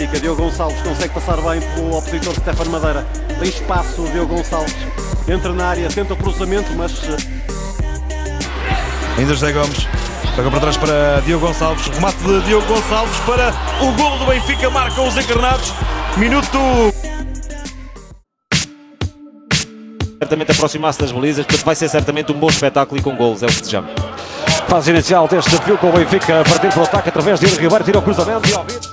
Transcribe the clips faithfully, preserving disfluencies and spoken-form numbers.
Benfica. Diogo Gonçalves consegue passar bem pelo opositor Stefano Madeira. Tem espaço o Diogo Gonçalves. Entra na área, tenta o cruzamento, mas... Ainda José Gomes. Toca para trás para Diogo Gonçalves. Remate de Diogo Gonçalves para o golo do Benfica. Marcam os encarnados. Minuto... Certamente aproximar-se das balizas, portanto vai ser certamente um bom espetáculo e com golos, é o que desejamos. Fase inicial deste desafio com o Benfica a partir do ataque através de Yuri Ribeiro, tira o cruzamento e ao vivo.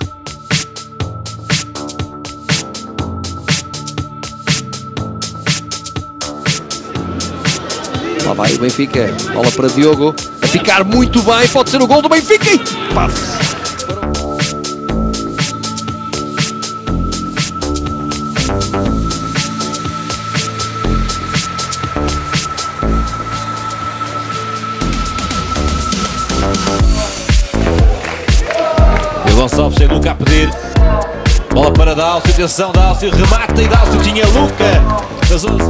Lá vai o Benfica, bola para Diogo, a picar muito bem, pode ser o gol do Benfica e passe. Gonçalves chega Luca a pedir, bola para Dálcio, atenção Dálcio, remata e Dálcio tinha Luca na zona.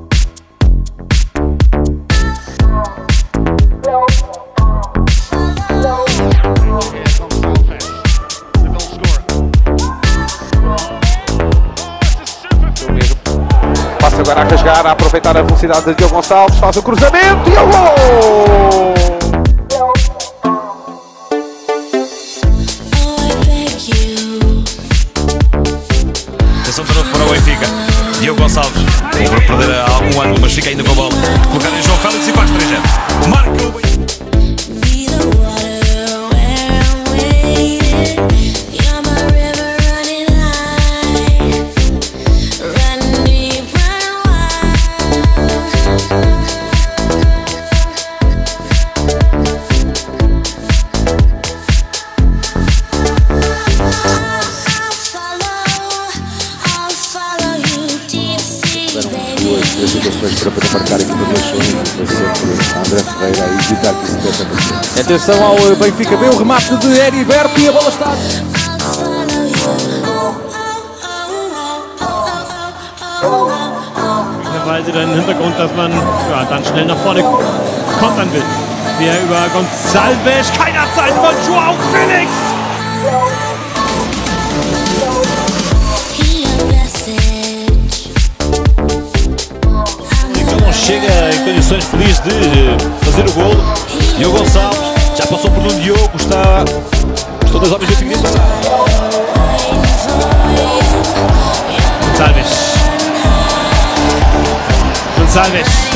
Passa agora a rasgar, a aproveitar a velocidade de Diogo Gonçalves, faz o cruzamento e é o gol! Para o Benfica, Diogo Gonçalves, para perder há algum ano, mas fica ainda com a bola. Colocar em João Félix e faz três zero. Marca o Benfica. Duas situações para poder marcar a equipa dos sonhos, foi sempre André Ferreira a evitar que isso pudesse acontecer. Atenção ao Benfica, vem o remate de Heriberto e a bola está. Weil sie dann im Hintergrund, dass man ja, dann schnell nach vorne kontern will. Wir über Gonçalves, keiner Zeit von João Félix! Chega em condições felizes de fazer o golo. Diogo Gonçalves já passou por um Diogo, está. Estão dois homens de Benfica. Gonçalves. Gonçalves.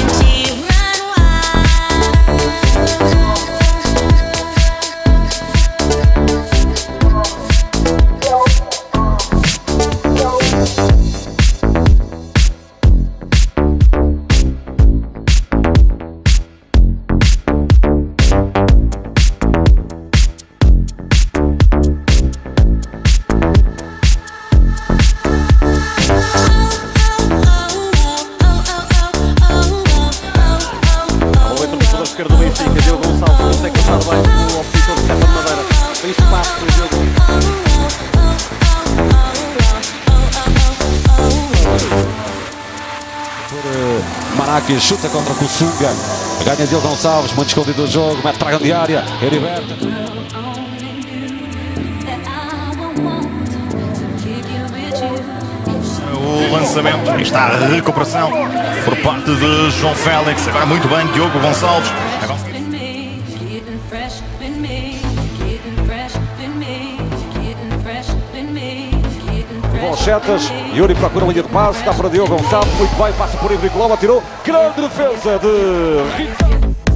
Esquerda do Benfica, Diogo Gonçalves consegue passar bem pelo opositor Stefano Madeira. Tem espaço para o jogo. Maracas chuta contra o Kusunga, ganha Diogo Gonçalves, muito escondido do jogo, mete para a grande área, Heriberto. O lançamento, está a recuperação por parte de João Félix, agora muito bem Diogo Gonçalves. Chetas, Yuri procura a linha de passe, está para Diogo Gonçalves, muito bem, passa por Ivry Colombo, tirou, grande defesa de...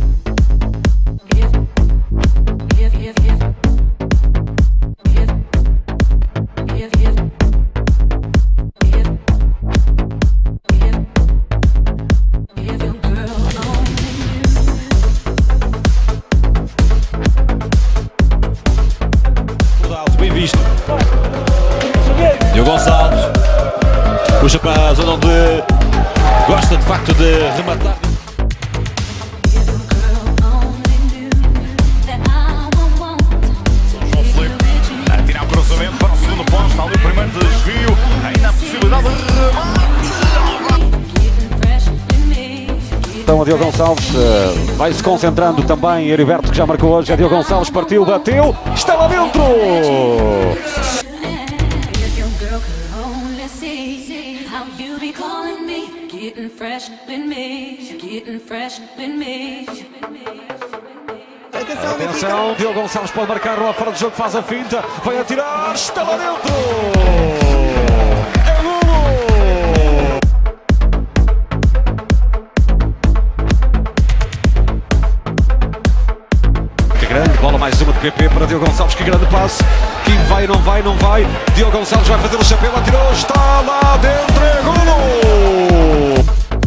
Bem visto. Diogo Gonçalves puxa para a zona onde gosta de facto de rematar. São João Felipe a tirar o cruzamento para o segundo posto, ali o primeiro desvio, ainda a possibilidade de remate. Então a Diogo Gonçalves uh, vai se concentrando também, Heriberto que já marcou hoje, a Diogo Gonçalves partiu, bateu, está lá dentro! how you be calling me, getting fresh with me, getting fresh with me. Atenção, Diogo Gonçalves pode marcar lá fora do jogo, faz a finta, vai atirar, está lá dentro! É golo! Que grande bola, mais uma do Q P para Diogo Gonçalves, que grande passe, que vai, não vai, não vai, Diogo Gonçalves vai fazer o chapéu, atirou, está lá dentro, é golo!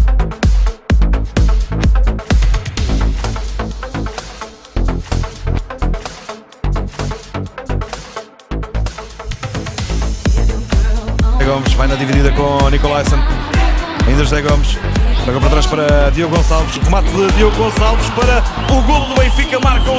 Gomes vai na dividida com Nicolaisen. Ainda José Gomes. Toca para trás para Diogo Gonçalves. Remate de Diogo Gonçalves para o golo do Benfica. Marcou.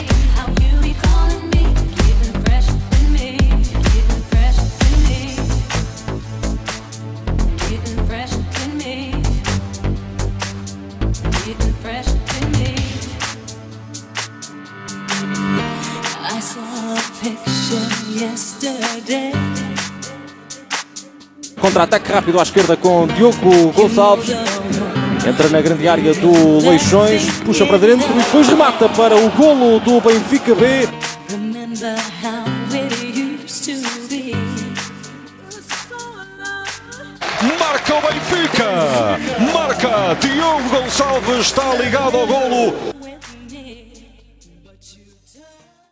Contra-ataque rápido à esquerda com Diogo Gonçalves. Entra na grande área do Leixões, puxa para dentro e depois remata para o golo do Benfica B. Marca o Benfica! Marca! Diogo Gonçalves está ligado ao golo.